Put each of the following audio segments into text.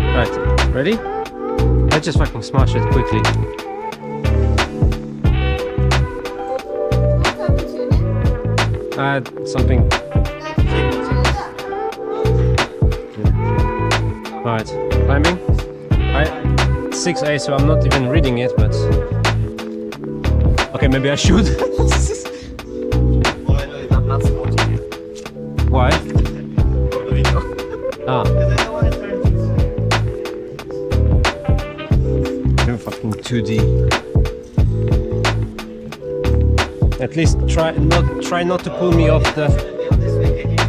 Right, ready? Let's just fucking smash it quickly. Something. Alright, climbing. 6A, so I'm not even reading it, but... Okay, maybe I should. I'm not supporting you. Why? For the video. Ah. Because I don't want to turn things. You're fucking 2D. At least try not to pull me off the... This way, can you?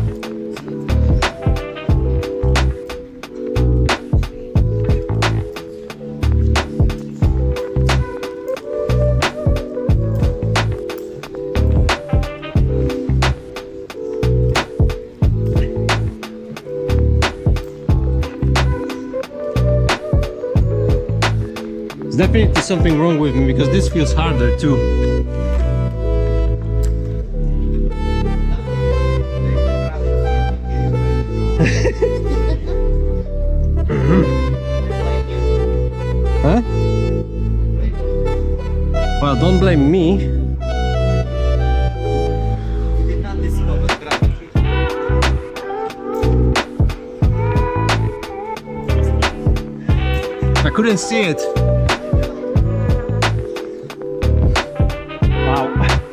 There's definitely something wrong with me because this feels harder too. Huh? Well, don't blame me. You did not discover gravity. I couldn't see it. Wow.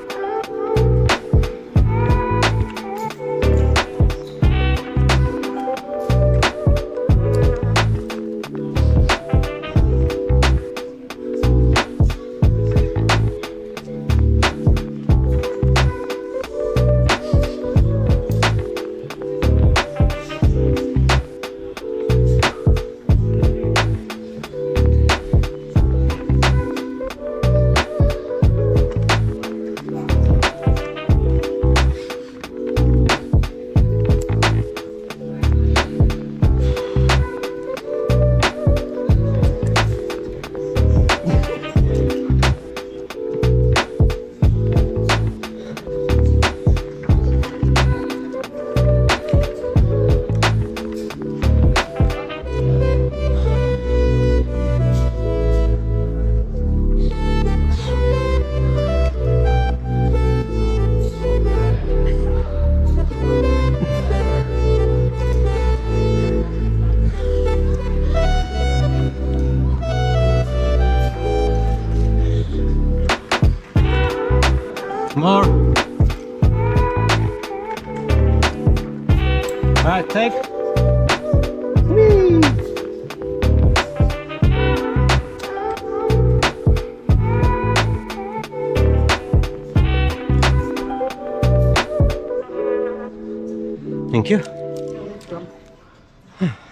More. Alright, take. Whee! Thank you.